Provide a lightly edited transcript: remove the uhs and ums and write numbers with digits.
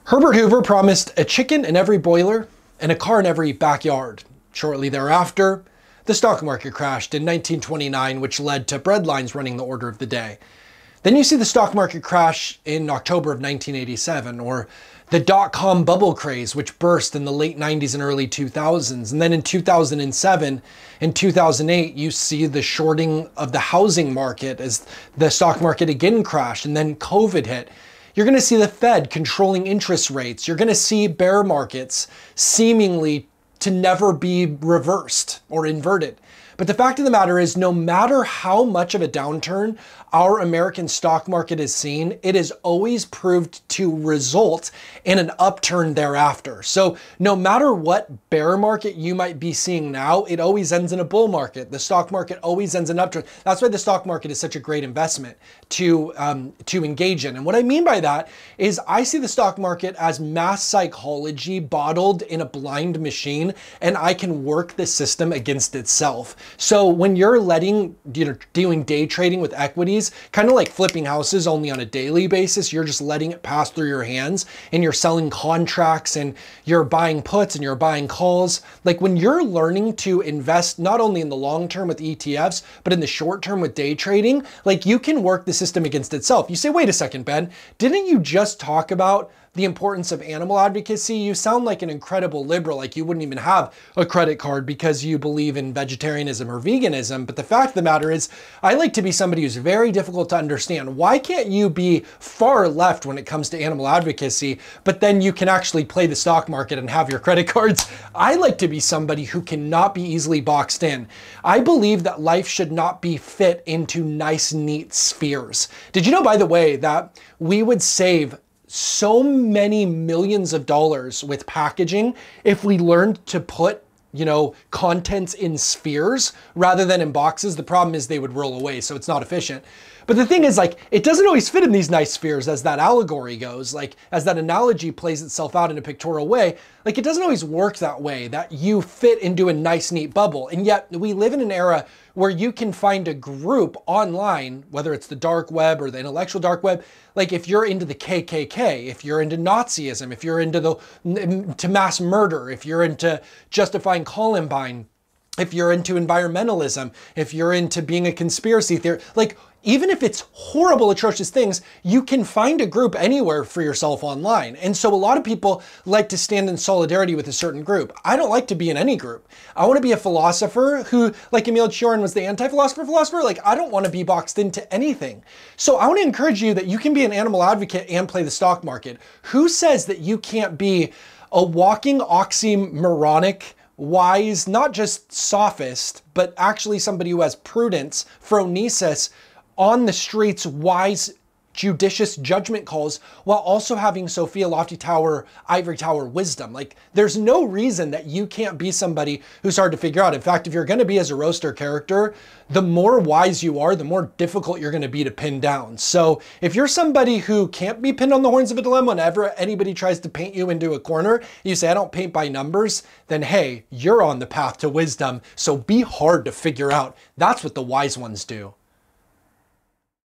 Herbert Hoover promised a chicken in every boiler and a car in every backyard. Shortly thereafter, the stock market crashed in 1929, which led to bread lines running the order of the day. Then you see the stock market crash in October of 1987, or the dot-com bubble craze, which burst in the late 90s and early 2000s. And then in 2007 and 2008, you see the shorting of the housing market as the stock market again crashed, and then COVID hit. You're going to see the Fed controlling interest rates. You're going to see bear markets seemingly to never be reversed or inverted. But the fact of the matter is, no matter how much of a downturn our American stock market has seen, it has always proved to result in an upturn thereafter. So no matter what bear market you might be seeing now, it always ends in a bull market. The stock market always ends in an upturn. That's why the stock market is such a great investment to engage in. And what I mean by that is I see the stock market as mass psychology bottled in a blind machine, and I can work the system against itself. So when you're doing day trading with equities, kind of like flipping houses only on a daily basis, you're just letting it pass through your hands and you're selling contracts and you're buying puts and you're buying calls. Like when you're learning to invest not only in the long term with ETFs, but in the short term with day trading, like you can work the system against itself. You say, wait a second, Ben, didn't you just talk about the importance of animal advocacy? You sound like an incredible liberal, like you wouldn't even have a credit card because you believe in vegetarianism or veganism. But the fact of the matter is, I like to be somebody who's very difficult to understand. Why can't you be far left when it comes to animal advocacy, but then you can actually play the stock market and have your credit cards? I like to be somebody who cannot be easily boxed in. I believe that life should not be fit into nice, neat spheres. Did you know, by the way, that we would save so many millions of dollars with packaging if we learned to put, contents in spheres rather than in boxes? The problem is they would roll away, so it's not efficient. But the thing is, it doesn't always fit in these nice spheres as that allegory goes, as that analogy plays itself out in a pictorial way. It doesn't always work that way, that you fit into a nice, neat bubble. And yet we live in an era where you can find a group online, whether it's the dark web or the intellectual dark web, if you're into the KKK, if you're into Nazism, if you're into to mass murder, if you're into justifying Columbine, if you're into environmentalism, if you're into being a conspiracy theorist, even if it's horrible, atrocious things, you can find a group anywhere for yourself online. And so a lot of people like to stand in solidarity with a certain group. I don't like to be in any group. I want to be a philosopher who, like Emil Cioran was the anti-philosopher. I don't want to be boxed into anything. So I want to encourage you that you can be an animal advocate and play the stock market. Who says that you can't be a walking oxymoronic, wise, not just sophist, but actually somebody who has prudence, phronesis, on the streets, wise, judicious judgment calls, while also having Sophia Lofty Tower, Ivory Tower wisdom? There's no reason that you can't be somebody who's hard to figure out. In fact, if you're going to be as a roaster character, the more wise you are, the more difficult you're going to be to pin down. So if you're somebody who can't be pinned on the horns of a dilemma whenever anybody tries to paint you into a corner, you say, I don't paint by numbers, then hey, you're on the path to wisdom. So be hard to figure out. That's what the wise ones do.